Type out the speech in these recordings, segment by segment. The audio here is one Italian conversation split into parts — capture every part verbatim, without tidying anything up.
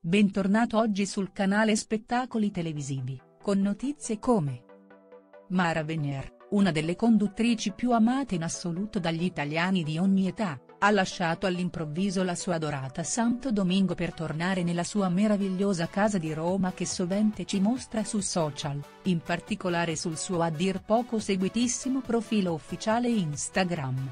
Bentornato oggi sul canale Spettacoli Televisivi, con notizie come Mara Venier, una delle conduttrici più amate in assoluto dagli italiani di ogni età, ha lasciato all'improvviso la sua adorata Santo Domingo per tornare nella sua meravigliosa casa di Roma che sovente ci mostra su social, in particolare sul suo a dir poco seguitissimo profilo ufficiale Instagram.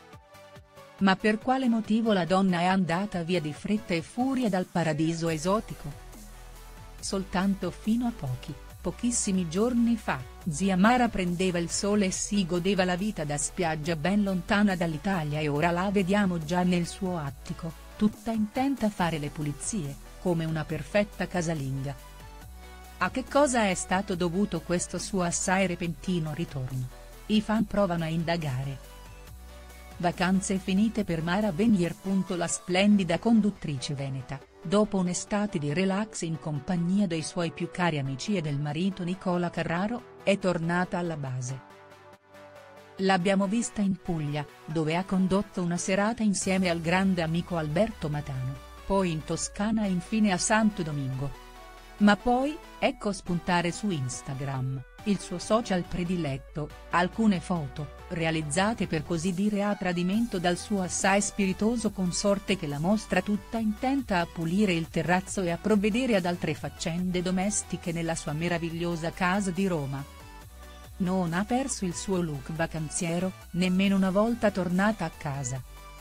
Ma per quale motivo la donna è andata via di fretta e furia dal paradiso esotico? Soltanto fino a pochi, pochissimi giorni fa, zia Mara prendeva il sole e si godeva la vita da spiaggia ben lontana dall'Italia e ora la vediamo già nel suo attico, tutta intenta a fare le pulizie, come una perfetta casalinga. A che cosa è stato dovuto questo suo assai repentino ritorno? I fan provano a indagare. Vacanze finite per Mara Venier. La splendida conduttrice veneta, dopo un'estate di relax in compagnia dei suoi più cari amici e del marito Nicola Carraro, è tornata alla base. L'abbiamo vista in Puglia, dove ha condotto una serata insieme al grande amico Alberto Matano, poi in Toscana e infine a Santo Domingo. Ma poi, ecco spuntare su Instagram, il suo social prediletto, alcune foto, realizzate per così dire a tradimento dal suo assai spiritoso consorte che la mostra tutta intenta a pulire il terrazzo e a provvedere ad altre faccende domestiche nella sua meravigliosa casa di Roma. Non ha perso il suo look vacanziero, nemmeno una volta tornata a casa.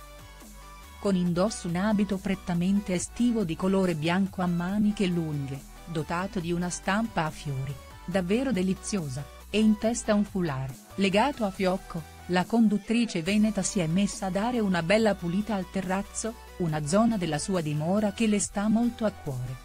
Con indosso un abito prettamente estivo di colore bianco a maniche lunghe, dotato di una stampa a fiori, davvero deliziosa, e in testa un foulard, legato a fiocco, la conduttrice veneta si è messa a dare una bella pulita al terrazzo, una zona della sua dimora che le sta molto a cuore.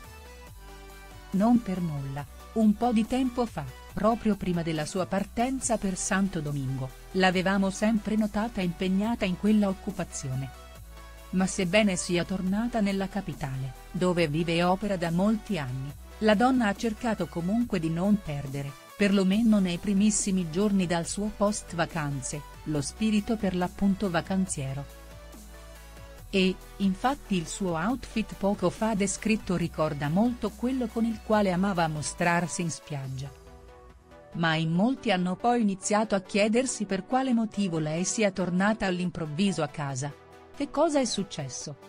Non per nulla, un po' di tempo fa, proprio prima della sua partenza per Santo Domingo, l'avevamo sempre notata impegnata in quella occupazione. Ma sebbene sia tornata nella capitale, dove vive e opera da molti anni, la donna ha cercato comunque di non perdere, perlomeno nei primissimi giorni dal suo post vacanze, lo spirito per l'appunto vacanziero. E, infatti il suo outfit poco fa descritto ricorda molto quello con il quale amava mostrarsi in spiaggia. Ma in molti hanno poi iniziato a chiedersi per quale motivo lei sia tornata all'improvviso a casa. Che cosa è successo?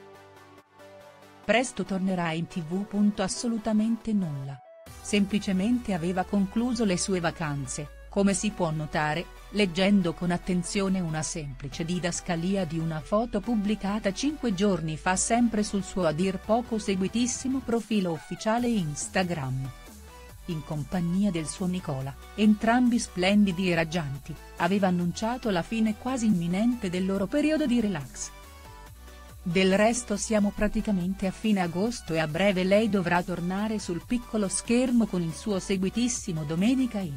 Presto tornerà in tv. Assolutamente nulla. Semplicemente aveva concluso le sue vacanze, come si può notare, leggendo con attenzione una semplice didascalia di una foto pubblicata cinque giorni fa sempre sul suo a dir poco seguitissimo profilo ufficiale Instagram. In compagnia del suo Nicola, entrambi splendidi e raggianti, aveva annunciato la fine quasi imminente del loro periodo di relax. Del resto siamo praticamente a fine agosto e a breve lei dovrà tornare sul piccolo schermo con il suo seguitissimo Domenica In.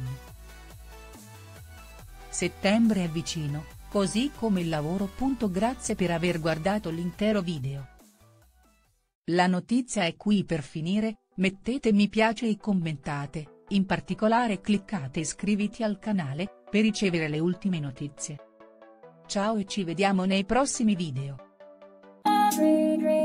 Settembre è vicino, così come il lavoro. Grazie per aver guardato l'intero video. La notizia è qui per finire, mettete mi piace e commentate, in particolare cliccate iscriviti al canale, per ricevere le ultime notizie. Ciao e ci vediamo nei prossimi video. Every dream